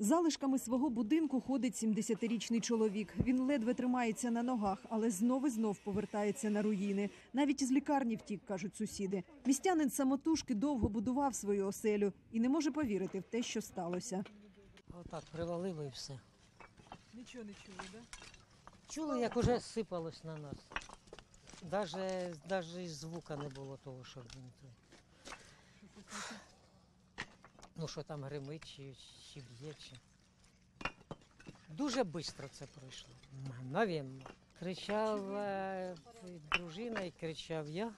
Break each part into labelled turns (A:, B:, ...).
A: Залишками свого будинку ходить 70-річний чоловік. Він ледве тримається на ногах, але знов і знов повертається на руїни. Навіть із лікарні втік, кажуть сусіди. Містянин самотужки довго будував свою оселю і не може повірити в те, що сталося.
B: Отак привалило і все.
A: Нічого не чули, так?
B: Чули, як уже сипалось на нас. Навіть звука не було того, що ну, що там гримить, чи б'є, чи. Дуже швидко це пройшло, мгновенно. Кричала дружина і кричав я.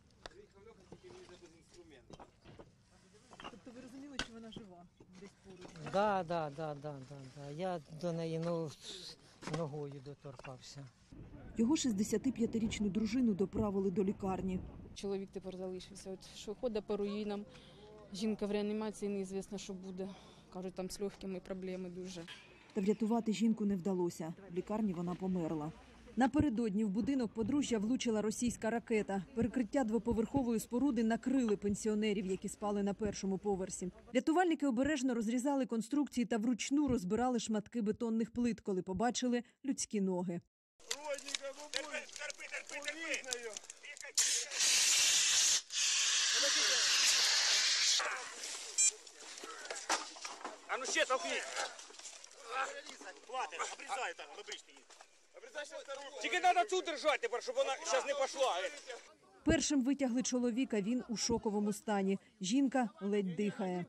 A: Тобто ви розуміли, що вона жива десь поруч?
B: Да. Я до неї ногою доторкався.
A: Його 65-річну дружину доправили до лікарні.
C: Чоловік тепер залишився. От що ходить по руїнам, жінка в реанімації, неізвісно, що буде. Кажуть, там з легкими проблеми дуже.
A: Та врятувати жінку не вдалося. В лікарні вона померла. Напередодні в будинок подружжя влучила російська ракета. Перекриття двоповерхової споруди накрили пенсіонерів, які спали на першому поверсі. Рятувальники обережно розрізали конструкції та вручну розбирали шматки бетонних плит, коли побачили людські ноги.
D: А ну ще толкни. Хватит, обрізай там, обрізти її. Тільки треба цю держати тепер, щоб вона зараз не пішла.
A: Першим витягли чоловіка, він у шоковому стані. Жінка ледь дихає.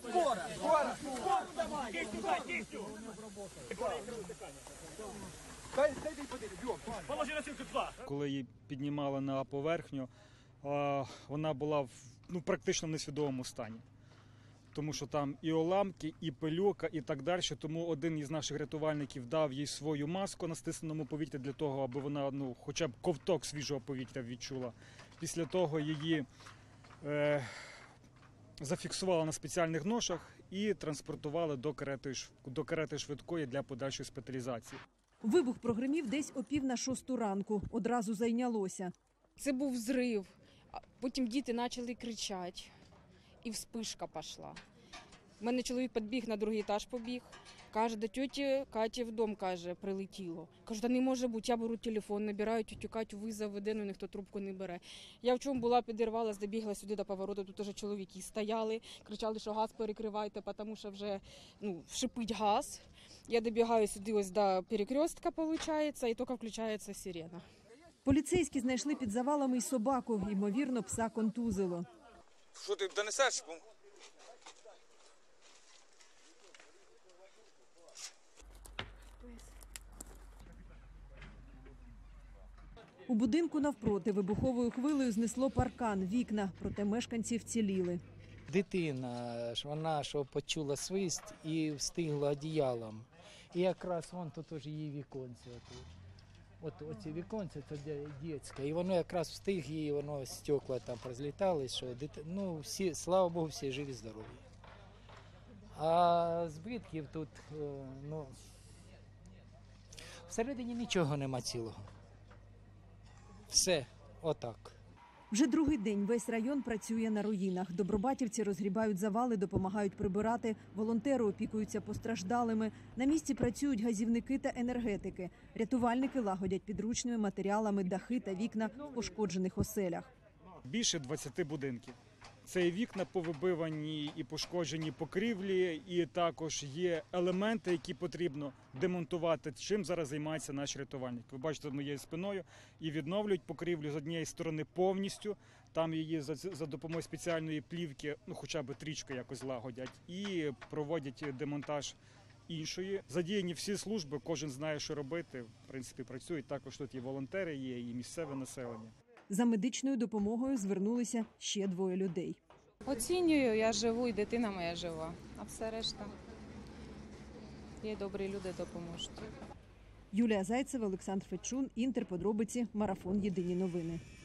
E: Коли її піднімали на поверхню, вона була практично в несвідомому стані. Тому що там і уламки, і пилюка, і так далі. Тому один із наших рятувальників дав їй свою маску на стисненому повітрі для того, аби вона хоча б ковток свіжого повітря відчула. Після того її зафіксували на спеціальних ношах і транспортували до карети швидкої для подальшої госпіталізації.
A: Вибух прогримів десь о 5:45 ранку. Одразу зайнялося.
C: Це був взрив, а потім діти почали кричати. І вспишка пішла. У мене чоловік підбіг, на другий етаж побіг. Каже, до тьоті Каті в дом, каже, прилетіло. Кажу, та не може бути, я беру телефон, набираю тьотю Катю, визов веде, але ніхто трубку не бере. Я в чому була, підірвалась, добігла сюди до повороту, тут вже чоловіки стояли, кричали, що газ перекривайте, тому що вже шипить газ. Я добігаю сюди ось до перекрестка, виходить, і тільки включається сирена.
A: Поліцейські знайшли під завалами й собаку, ймовірно, пса контузило.
D: Що ти донесеш?
A: У будинку навпроти вибуховою хвилею знесло паркан, вікна, проте мешканці вціліли.
F: Дитина, вона почула свист і встигла одіялом. І якраз вон тут теж її віконце. Оці віконці, це дитяче. І воно якраз встиг, і воно стекла там розлітали, що всі, слава Богу, всі живі-здорові. А збитків тут, всередині нічого нема цілого. Все отак.
A: Вже другий день весь район працює на руїнах. Добробатівці розгрібають завали, допомагають прибирати, волонтери опікуються постраждалими. На місці працюють газівники та енергетики. Рятувальники лагодять підручними матеріалами дахи та вікна в пошкоджених оселях.
E: Більше 20 будинків. Це і вікна повибивані, і пошкоджені покрівлі, і також є елементи, які потрібно демонтувати, чим зараз займаються наші рятувальники. Ви бачите, за моєю спиною, і відновлюють покрівлю з однієї сторони повністю, там її за допомогою спеціальної плівки, хоча б трічки якось лагодять, і проводять демонтаж іншої. Задіяні всі служби, кожен знає, що робити, в принципі, працюють. Також тут і волонтери є, і місцеве населення.
A: За медичною допомогою звернулися ще 2 людей.
G: Оцінюю, я живу і дитина моя жива, а все решта є добрі люди, допоможуть.
A: Юлія Зайцева, Олександр Фечун, Інтер, подробиці, Марафон, Єдині новини.